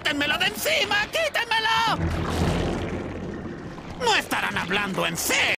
¡Quítenmelo de encima! ¡Quítenmelo! No estarán hablando en serio.